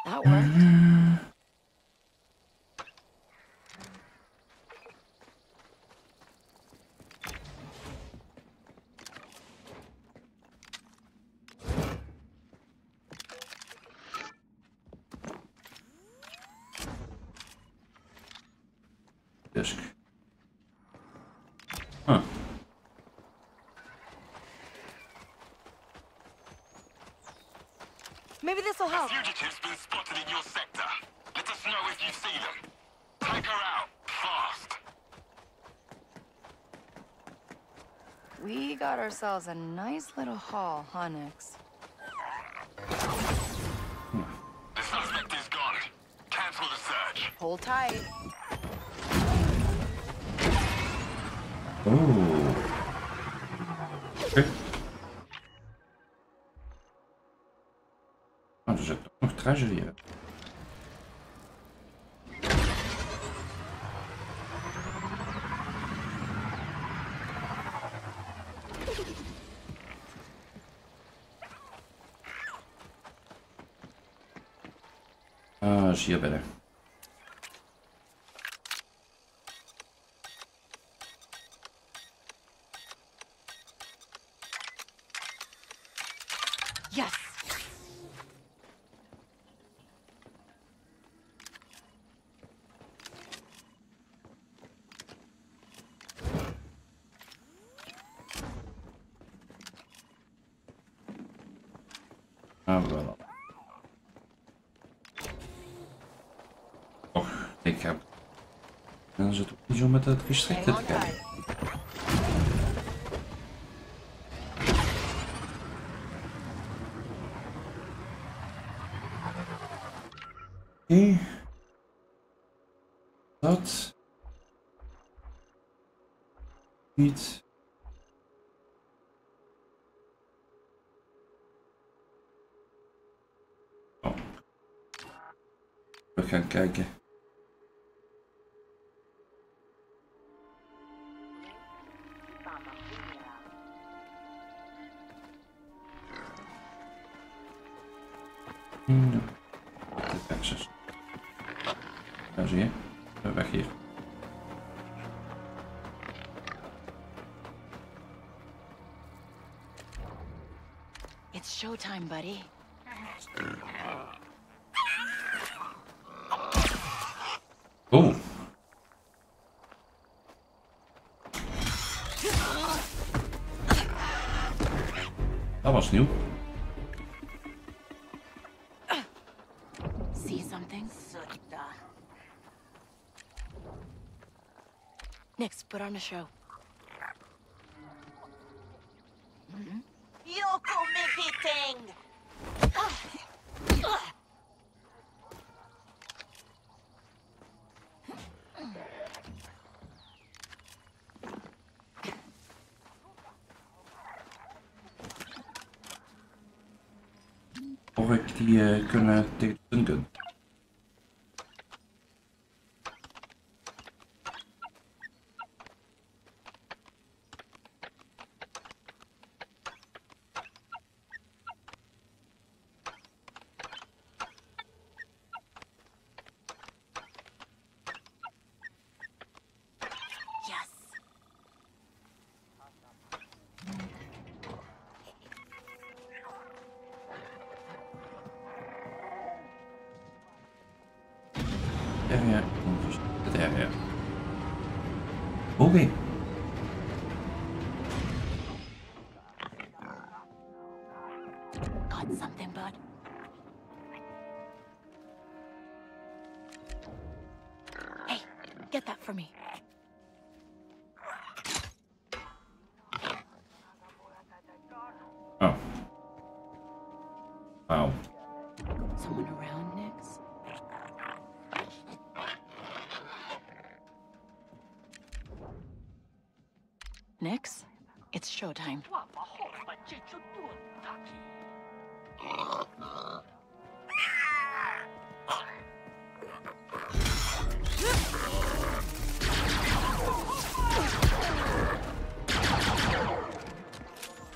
That worked. Disc. Huh. Maybe this will help. Fugitives been spotted in your sector. Let us know if you see them. Take her out, fast. We got ourselves a nice little haul, huh, Nix? The suspect is gone. Cancel the search. Hold tight. Oh. Oké. Oh, er zit ook nog treasure hier. Ah, is hier binnen. Yes. Ah, wel. Och, ik heb... Dan is het ook niet zo met het gestrikte te kijken. Oké. Dat. Niet. Oh. We gaan kijken. De Texas. Ja, zie je. Weg hier. It's showtime, buddy. Oh. Dat was nieuw. See something? Nix, put on a show. Yoko Mikiting! Of ik die kunnen tegen de gun. Yes. Ja. Het ja. Oké. Got something, bud? Hey, get that for me. Oh. Wauw. Someone around, Nix? Nix, it's showtime.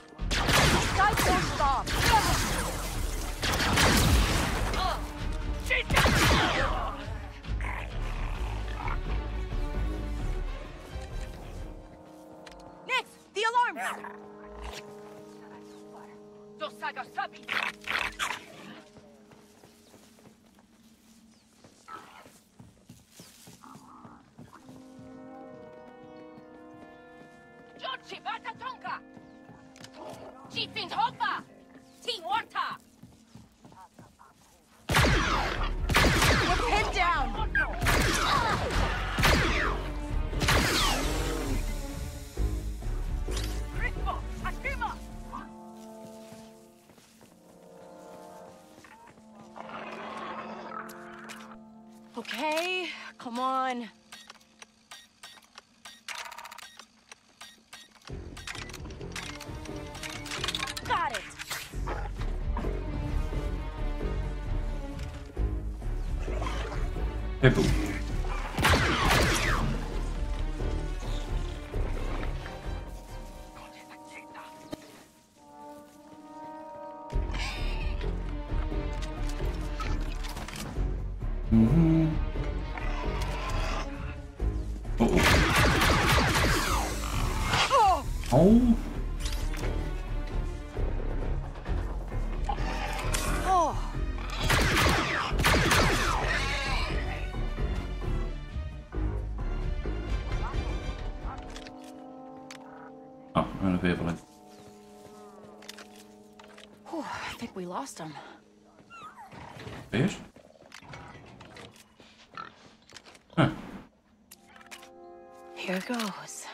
Guys, don't stop! Head down! Okay, come on. Got it! Hey, boe. Oh. Oh. Oh, Ah, en weer wel in. whew, I think we lost him. Eerst? Huh. Here goes.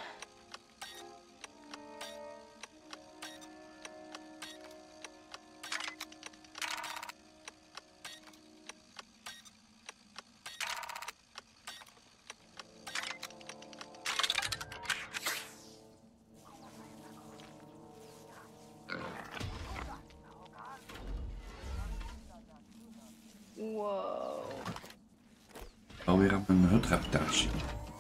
Whoa. Alweer op een hutreputatie.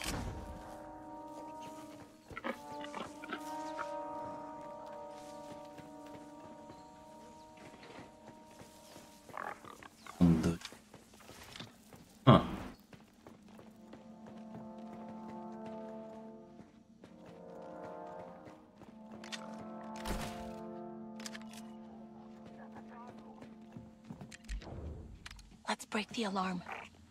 Ah. Let's break the alarm.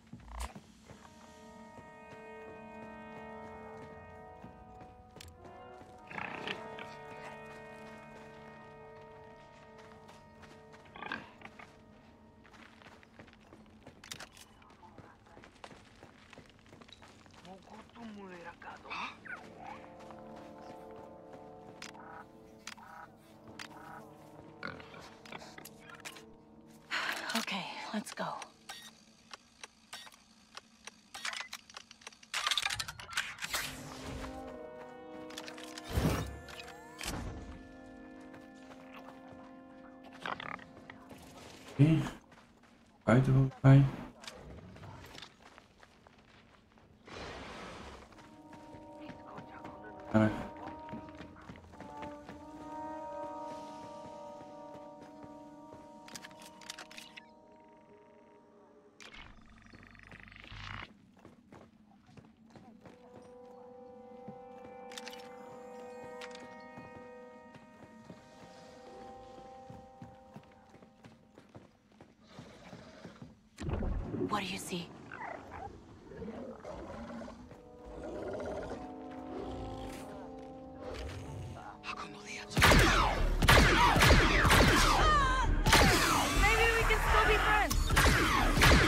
Okay, let's go. Oké. Buiten volgens mij. Ja, What do you see? Maybe we can still be friends.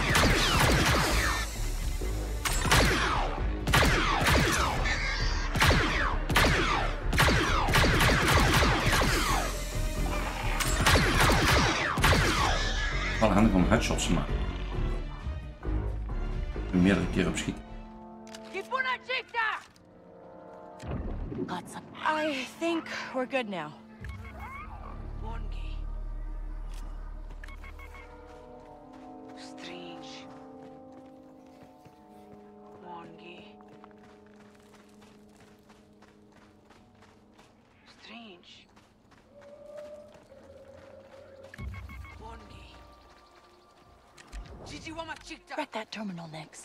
wel handig om headshots te maken. Meerdere keren op schieten. Got some. I think we're good now. Strange. Wangi. Strange. Wangi. Gigi wama chikta. We're at that terminal next.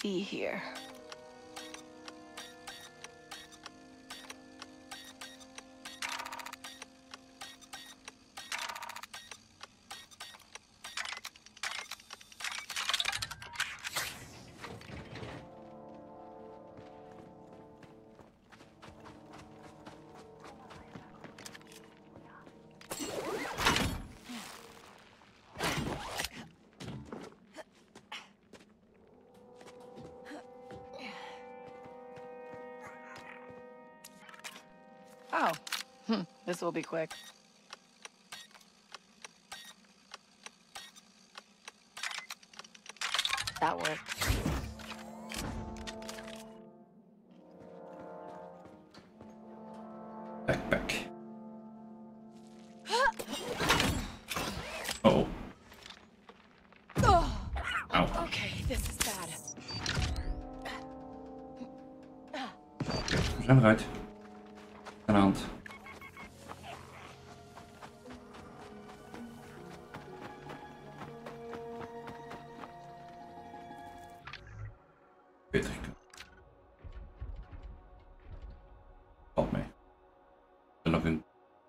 see here. Oh, this will be quick. That worked. Backpack. Oh. Ow. Okay, this is bad. We zijn eruit. Aan de hand. Beter gekund. Valt mee. Er nog een.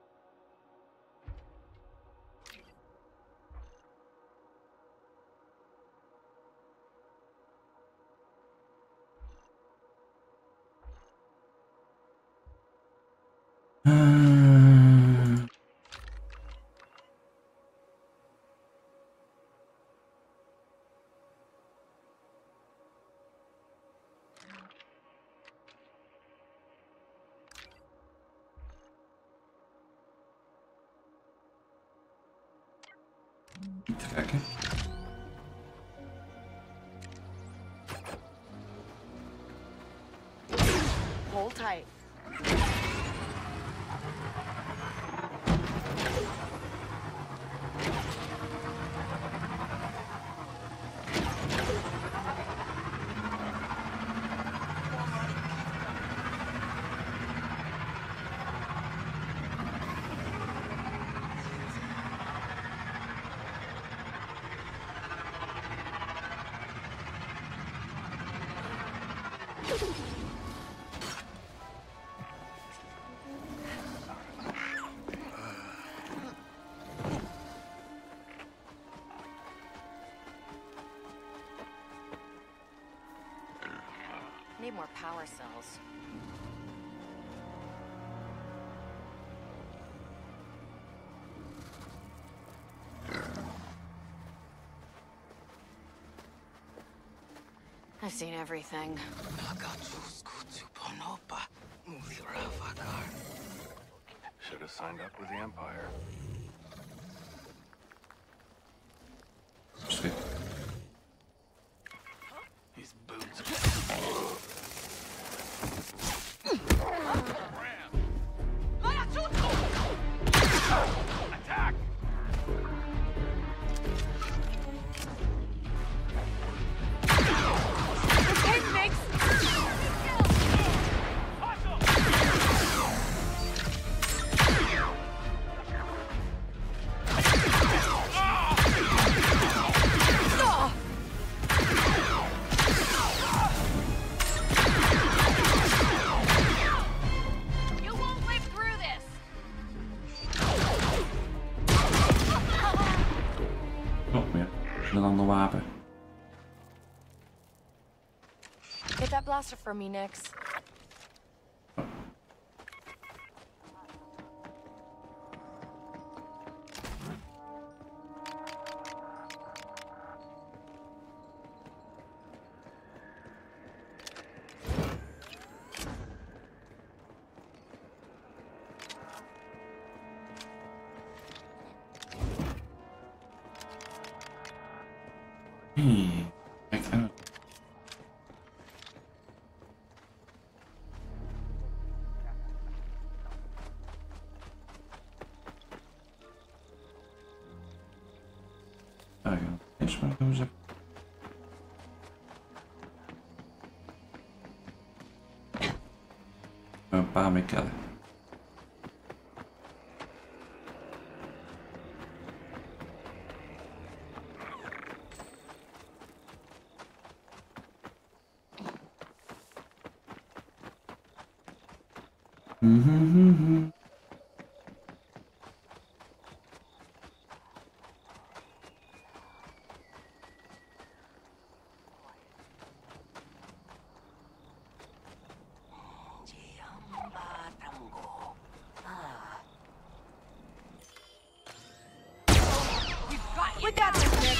Niet trekken. Hold tight. Need more power cells. I've seen everything. Should have signed up with the Empire. Schrik. These boots. Attack! You won't live through this! Nog meer. Een ander wapen. Get that blaster for me, Nix. Kijk uit. Daar gaan we eerst maar doen ze. Een paar mee kellen. Mhm. We got this, kid.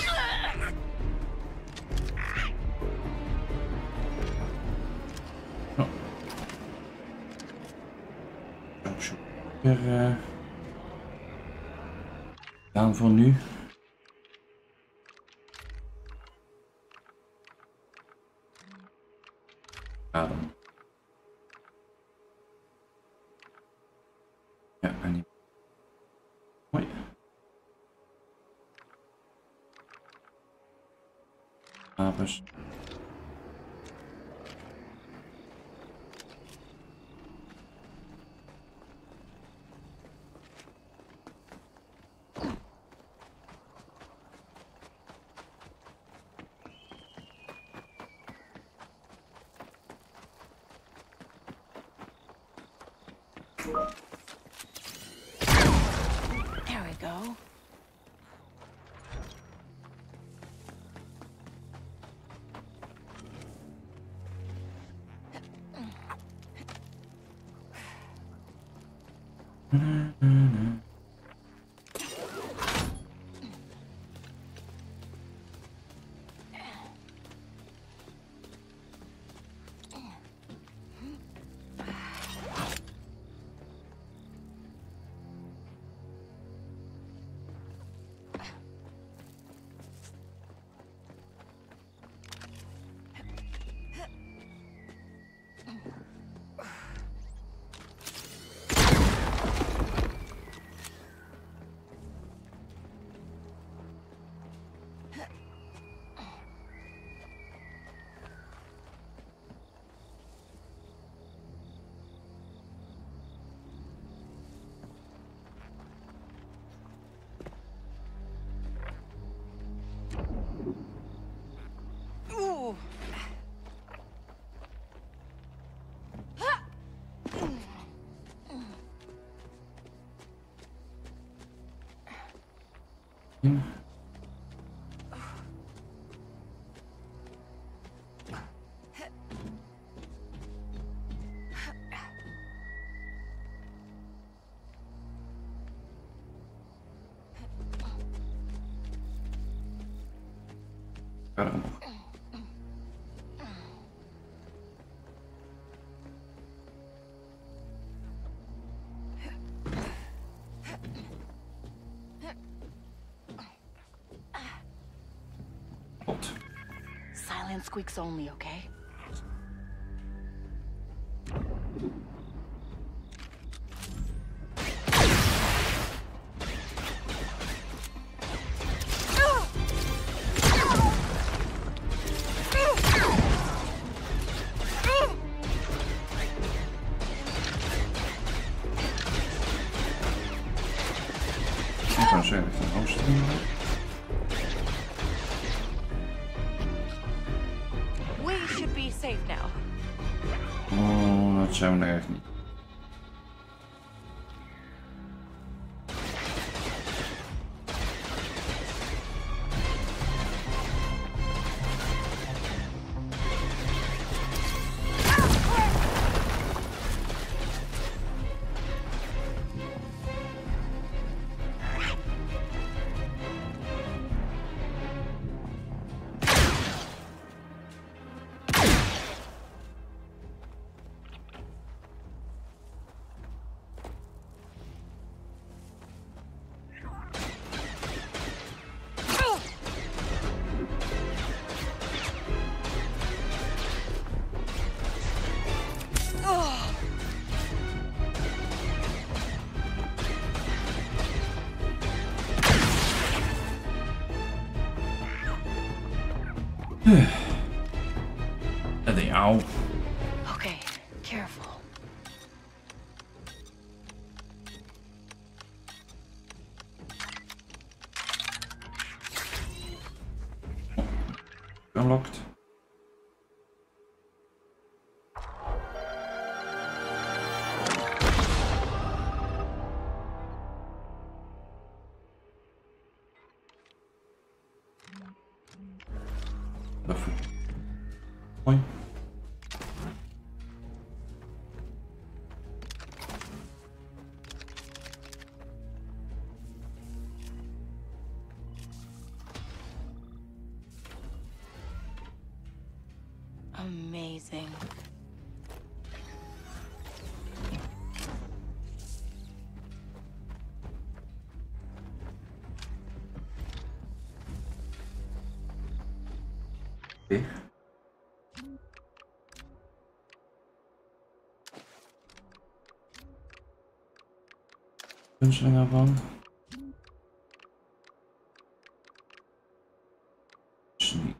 Oh. Zo, weer gedaan voor nu. Ja, dan. Ja, en niet. Mooi. Wapens. There we go. Ooh. Verder nog. Pot. Silent squeaks only, okay? Ik zou zeggen dat ik een host doen. We should be safe now. Oh, dat zijn we echt niet. Ow. Okay, careful. Unlocked. Even. Mooi. Amazing. Oké. Kunstenaar van. Sneak.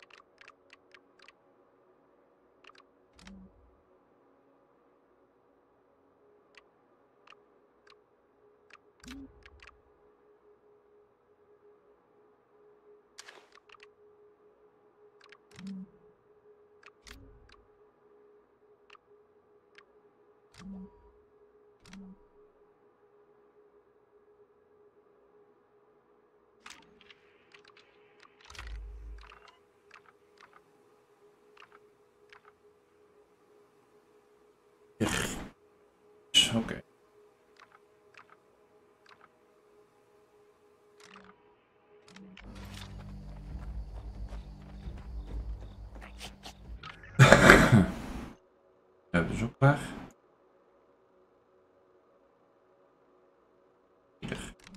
Oké. Ja, dus ook klaar. Hier.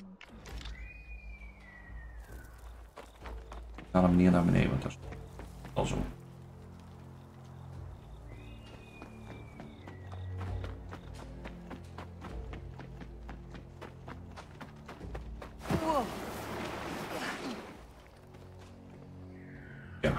Ik ga hem niet naar beneden, want dat is al zo. Whoa. Ja.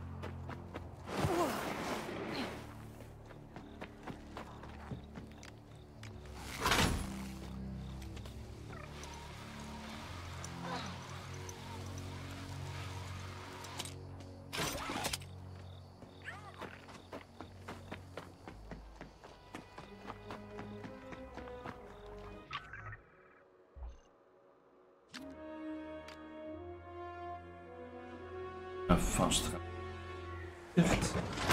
Vast. Dicht.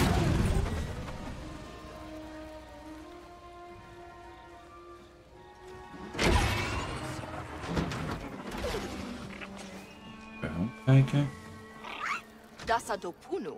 Even kijken. Dasa Dopunu.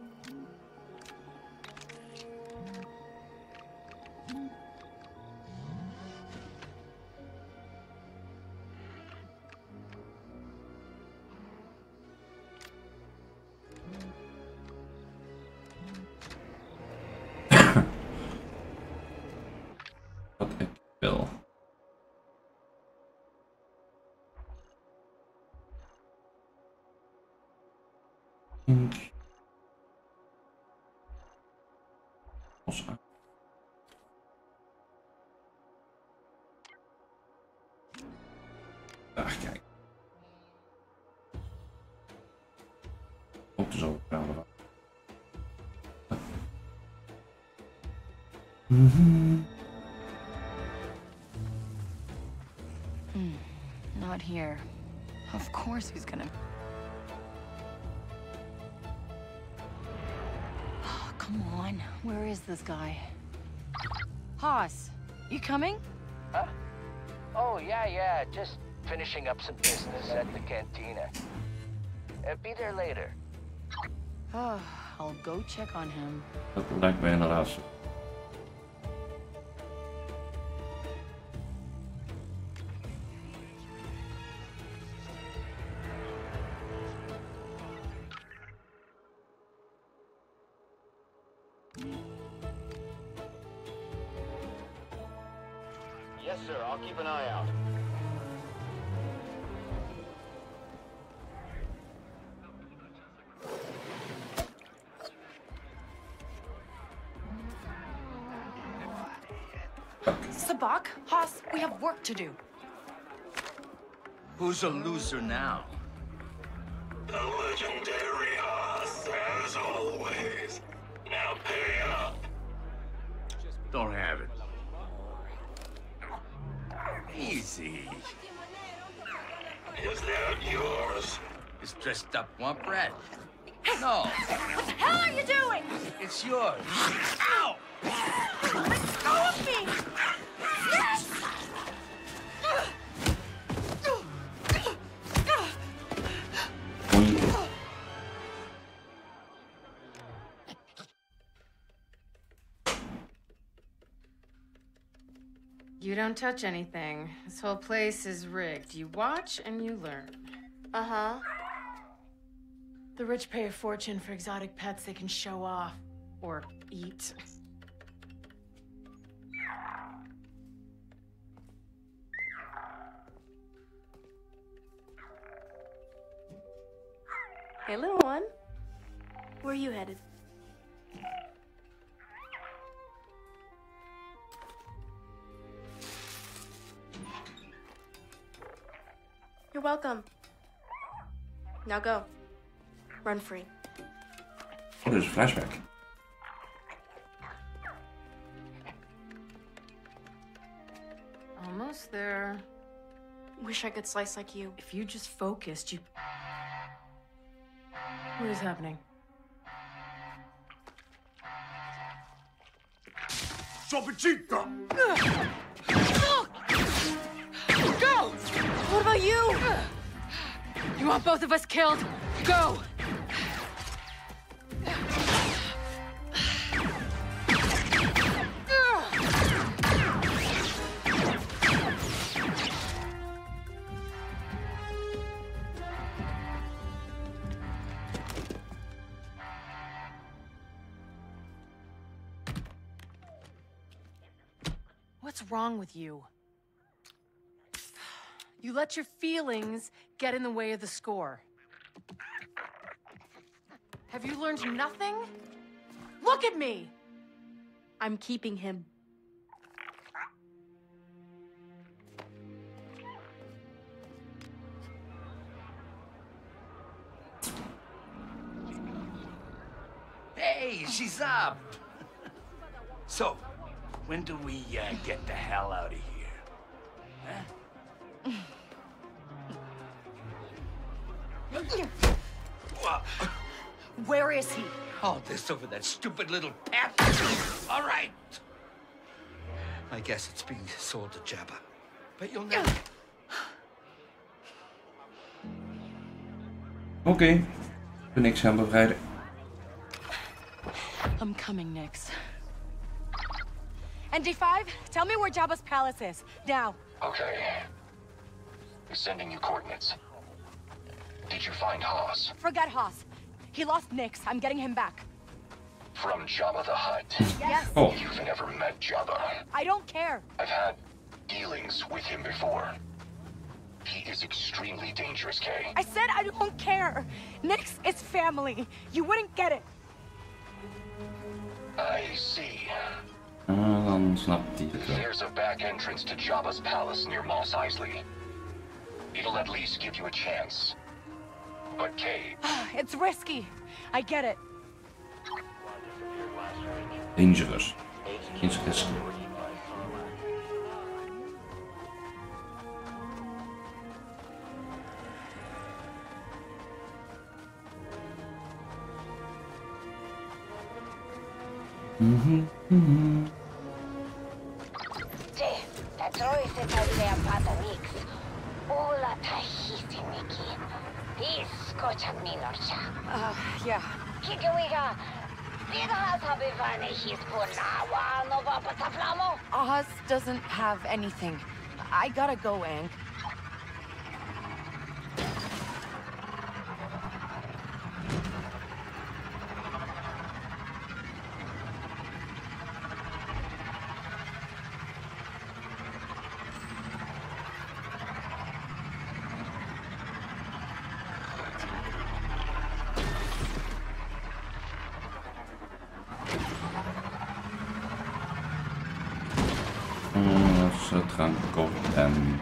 Wat ik wil. Ink. Los. Daar, kijk. Ook zo praten. Not here. Of course he's gonna... Oh, come on. Where is this guy? Haas, you coming? Huh? Oh, yeah. Just finishing up some business at the cantina. Be there later. Oh, I'll go check on him. Dat lijkt me inderdaad zo. Yes, sir. I'll keep an eye out. Sabak, Haas, we have work to do. Who's a loser now? The legendary Haas, as always. Now pay up. Don't have it. Easy. Is that yours? This dressed up want bread. No, What the hell are you doing? it's yours. Ow! Let go of me! Yes! Boink. You don't touch anything. This whole place is rigged. You watch and you learn. Uh-huh. The rich pay a fortune for exotic pets they can show off. Or eat. Hey, little one. Where are you headed? You're welcome. Now go. Run free. Oh, there's a flashback. Almost there. Wish I could slice like you. If you just focused, you... What is happening? Sopicito! Go! What about you? You want both of us killed? Go! What's wrong with you? You let your feelings get in the way of the score. Have you learned nothing? Look at me! I'm keeping him. Hey, she's up. So, when do we get the hell out of here? Huh? Where is he? All this over that stupid little pet? All right. I guess it's being sold to Jabba. But you'll never... Oké. Ik ben niks gaan bevrijden. I'm coming, Nix. And D5, tell me where Jabba's palace is. Now. Okay. Sending you coordinates. Did you find Haas? Forget Haas. He lost Nix. I'm getting him back. From Jabba the Hutt. Yes. Oh, You've never met Jabba. I don't care. I've had dealings with him before. He is extremely dangerous, Kay. I said I don't care. Nix is family. You wouldn't get it. I see. Dan snapt hij het wel. There's a back entrance to Jabba's palace near Mos Eisley. It'll at least give you a chance. But Kay, It's risky. I get it. Dangerous. Iets risky. Te, tatroi se taidea pata Nix. Olla tahisimiki. Iskocha minorcha. Yeah. Kikawiga. Vida sabivane hispunawa no vapataflamo. Oz doesn't have anything. I gotta go, Aang. Ze gaan kopen.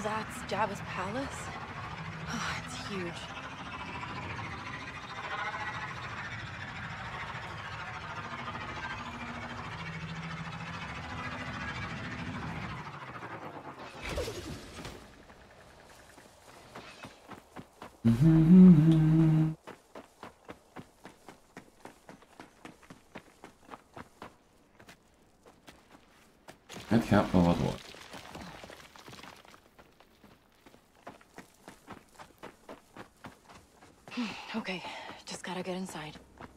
That's Jabba's palace? Oh, it's huge. Het gaat wel wat worden. Okay, just gotta get inside.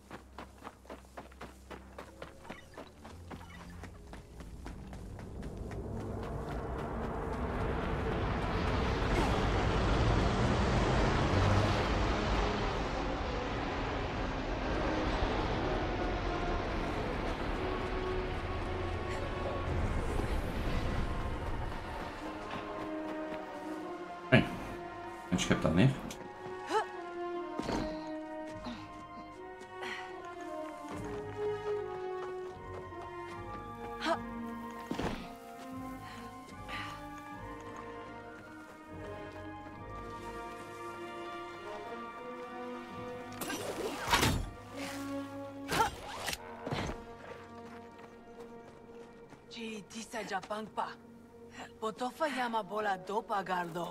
Hey, en schep dat neer. Ci tisa Japangpa. Potofa yama bola dopa gardo.